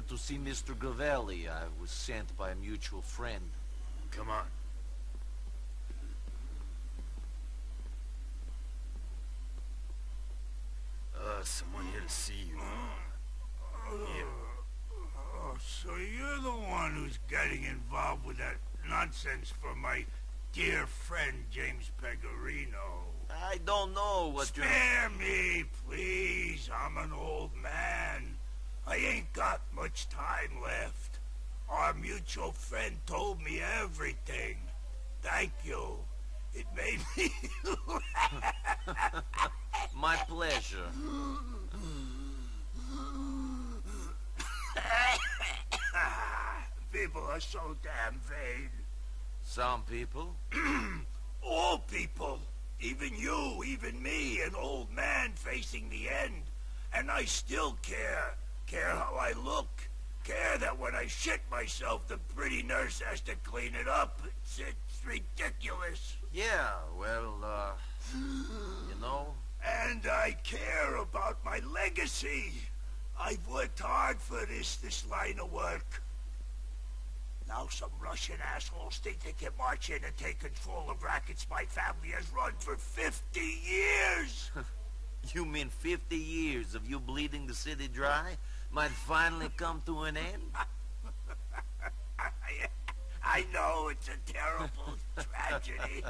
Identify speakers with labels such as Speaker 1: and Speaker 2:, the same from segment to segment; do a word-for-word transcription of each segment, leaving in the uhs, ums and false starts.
Speaker 1: to see Mister Gravelli. I was sent by a mutual friend.
Speaker 2: Come on. Uh, someone here to see you. Yeah.
Speaker 3: Oh, so you're the one who's getting involved with that nonsense for my dear friend James Pegorino.
Speaker 1: I don't know what you're...
Speaker 3: Spare me, please. I'm an old man. I ain't got much time left. Our mutual friend told me everything. Thank you. It made me laugh.
Speaker 1: My pleasure.
Speaker 3: People are so damn vain.
Speaker 1: Some people?
Speaker 3: All people. Even you, even me, an old man facing the end. And I still care. Care how I look. Care that when I shit myself, the pretty nurse has to clean it up. It's, it's ridiculous.
Speaker 1: Yeah, well, uh... you know...
Speaker 3: And I care about my legacy. I've worked hard for this, this line of work. Now some Russian assholes think they can march in and take control of rackets my family has run for fifty years.
Speaker 1: You mean fifty years of you bleeding the city dry might finally come to an end?
Speaker 3: I, I know it's a terrible tragedy.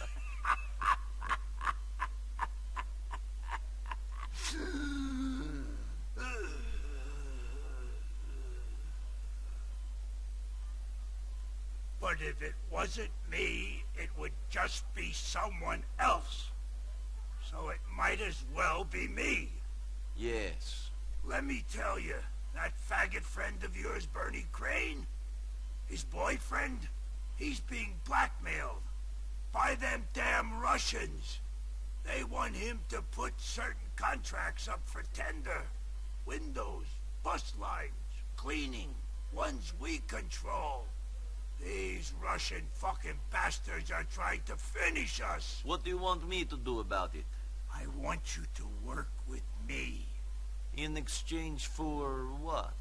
Speaker 3: But if it wasn't me, it would just be someone else. So it might as well be me.
Speaker 1: Yes.
Speaker 3: Let me tell you, that faggot friend of yours, Bernie Crane, his boyfriend, he's being blackmailed by them damn Russians. They want him to put certain contracts up for tender. Windows, bus lines, cleaning, ones we control. These Russian fucking bastards are trying to finish us.
Speaker 1: What do you want me to do about it?
Speaker 3: I want you to work with me.
Speaker 1: In exchange for what?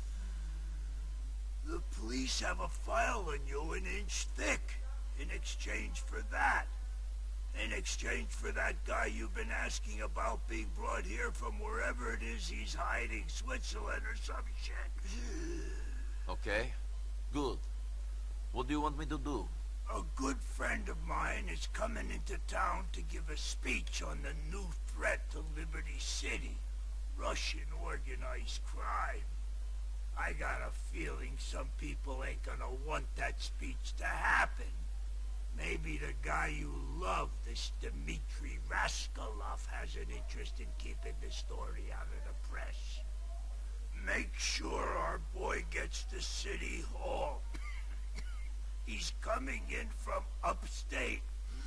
Speaker 3: The police have a file on you an inch thick. In exchange for that. In exchange for that guy you've been asking about being brought here from wherever it is he's hiding, Switzerland or some shit.
Speaker 1: Okay, good. What do you want me to do?
Speaker 3: A good friend of mine is coming into town to give a speech on the new threat to Liberty City. Russian organized crime. I got a feeling some people ain't gonna want that speech to happen. Maybe the guy you love, this Dmitri Raskolov, has an interest in keeping the story out of the press. Make sure our boy gets to City Hall. He's coming in from upstate.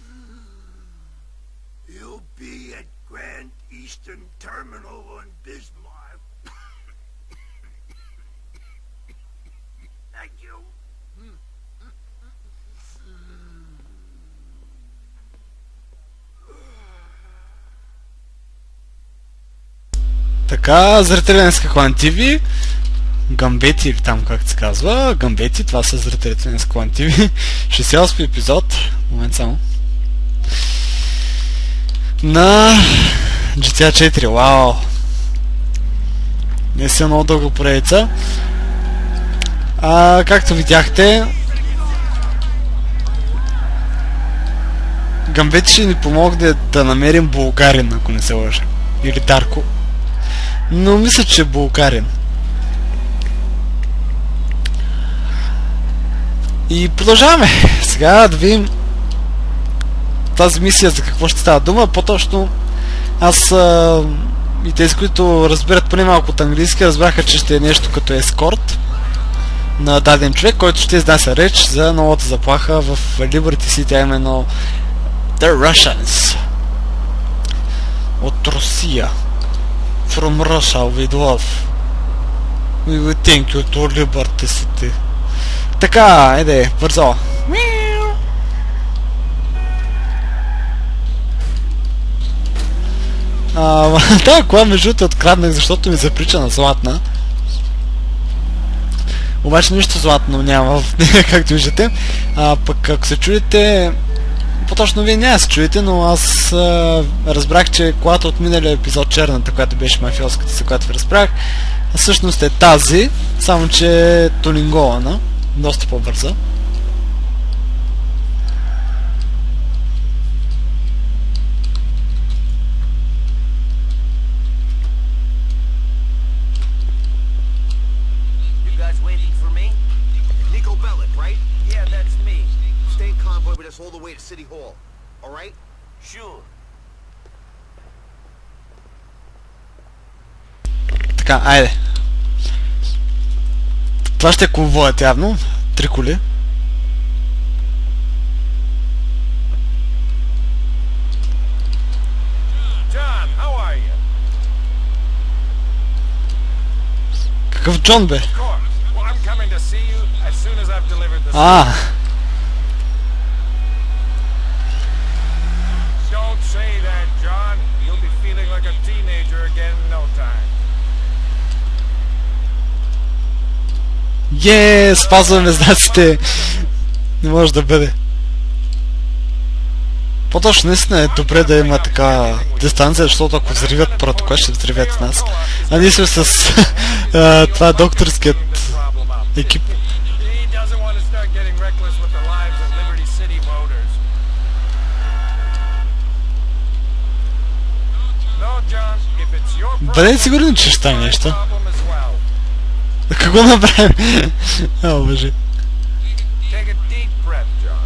Speaker 3: He'll be at Grand Eastern Terminal on Bismarck. Thank you.
Speaker 4: Така, зрители на Скаклан ТВ, Гамбети или там как се казва, Гамбети, това са зрителите на Скаклан ТВ, шестдесети епизод, момент само, на джи ти ей четири, вау, не си много дълга поредица. А, както видяхте, Гамбети ще ни помогне да намерим Булгарин, ако не се лъжа, или Дарко. Но мисля, че е Булгарин. И продължаваме. Сега да видим тази мисия за какво ще става дума. По-точно аз а, и тези, които разбират поне малко от английски, разбраха, че ще е нещо като ескорт на даден човек, който ще изнася реч за новата заплаха в Liberty City, именно The Russians от Русия. From Russia with love. We will thank you to Liberty City. Така, еде, бързо. Тая кола между другото откраднах, защото ми заприча на златна. Обаче нищо златно няма в нея, както виждате. А пък ако се чудите, по-точно вие няма се чудите, но аз а, разбрах, че колата от миналия епизод, черната, която беше мафиоската, за която ви разправях, всъщност е тази, само че е тунингована, доста по-бърза.
Speaker 5: All the way to City Hall. All right?
Speaker 1: Sure.
Speaker 4: Така, айде. Това ще е конвоят явно. Три коли.
Speaker 6: John, how are you?
Speaker 4: Какъв Джон бе?
Speaker 6: Of course. Well, I'm coming to see you as soon as I've delivered the
Speaker 4: А,
Speaker 6: Don't say that, John. You'll be feeling like a teenager again in no time.
Speaker 4: Е, спазваме знаците. Не може да бъде. По-точно наистина е добре да има така дистанция, защото ако взривят първото, кое ще взривят нас. А ние сме с а, това е докторският екип.
Speaker 6: He doesn't want to start getting reckless with the lives of Liberty City voters. No, John, if it's your problem,
Speaker 4: Бъдете сигурни, че ще стане
Speaker 6: it's my
Speaker 4: нещо.
Speaker 6: problem as well.
Speaker 4: Какво направим? О, боже.
Speaker 6: Take a deep breath, John.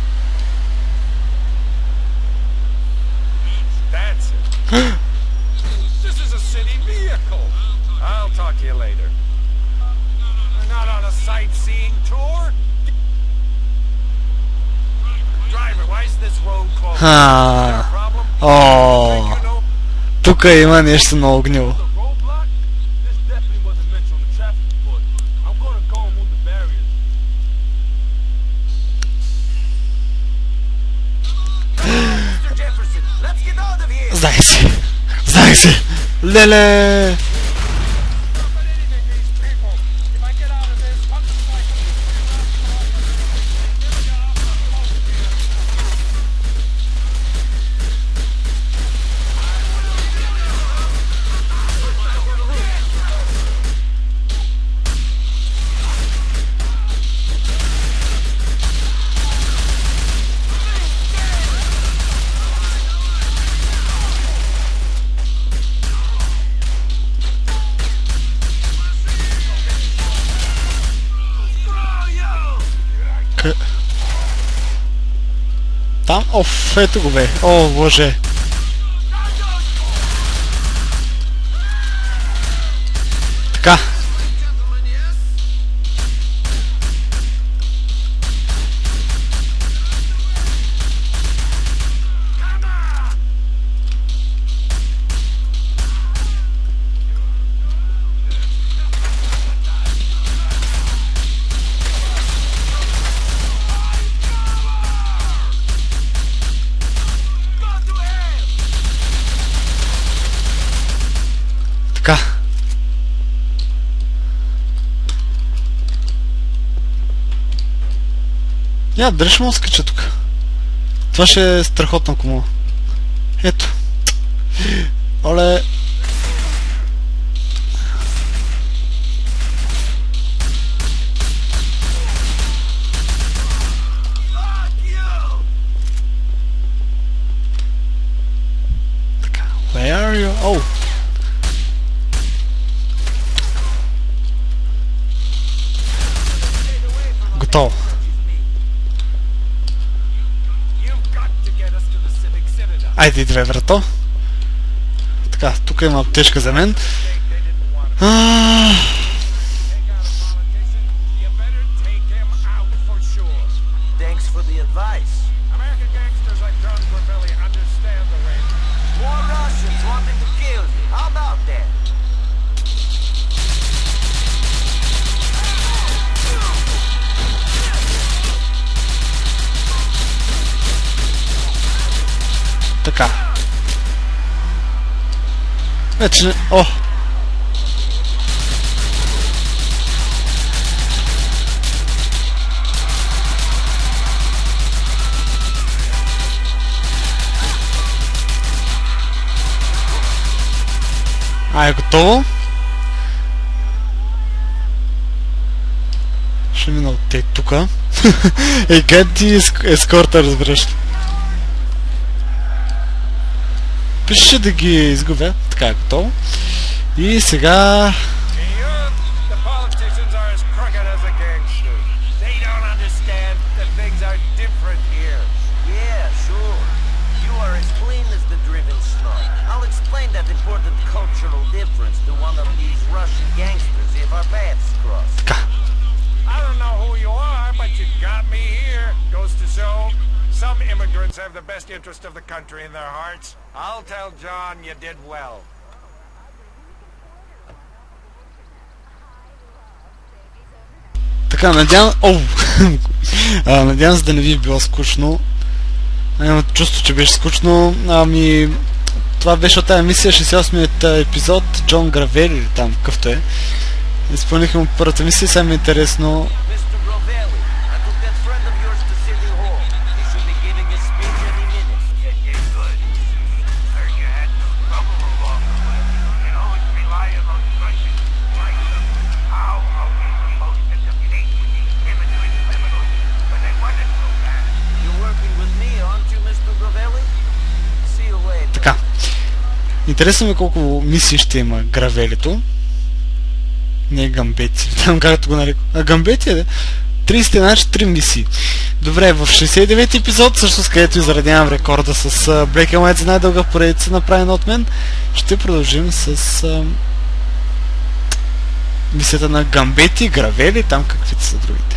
Speaker 6: That's it. This is a city vehicle. I'll talk to you later. We're not on a sightseeing tour. Driver, why is this road closed?
Speaker 4: Ха.
Speaker 6: Is there a problem?
Speaker 4: О,
Speaker 6: Think you know
Speaker 4: тук има нещо много гнило.
Speaker 6: the roadblock? This definitely wasn't mentioned on the traffic report. I'm gonna go and move the barriers.
Speaker 1: Mister Jefferson, let's get out of here.
Speaker 4: Знаех си. Знаех си. Леле. К... Там? Оф, ето го бе. О, боже. Така. Така. Я, дали ще му скача тук? Това ще е страхотно, ако мога. Ето. Оле. Така. Where are you? Oh. Готово.
Speaker 6: You've got to get us to the Civic Citadel.
Speaker 4: Айде, две врато. Така, тук има аптечка за мен.
Speaker 6: They didn't want to
Speaker 4: А,
Speaker 6: take out a politician. You better take him out for sure.
Speaker 1: Thanks for the advice.
Speaker 6: American gangsters like John Gravelli understand the range.
Speaker 1: More Russians wanting to kill you. How about that?
Speaker 4: така. Вече не... О! А, е готово. Ще мина от те тука. Ей, къде ти ескорта, разбираш ли? Пише да ги изгубя. Така е готово. И сега... Така.
Speaker 6: I don't know who you are, but you got me here. Goes to show some immigrants have the best interest of the country in their hearts. I'll tell John you did well.
Speaker 4: Така, надявам... Оу! а, надявам се да не ви е било скучно. Имам чувство, че беше скучно. Ами... Това беше от тази мисия, шейсет и осмият епизод. Джон Гравели или там, какъвто е. Изпълнихме му първата мисия, сега ми е интересно. Така. Интересно ми колко мисии ще има Гравелито. Не Гамбети, там както го нарекам. А Гамбети е, да? трийсет, значи три мисии. Добре, в шейсет и девети епизод, също с където изразявам рекорда с uh, Black and White за най-дълга поредица, направена от мен, ще продължим с uh, мисията на Гамбети, Гравели, там каквито са други.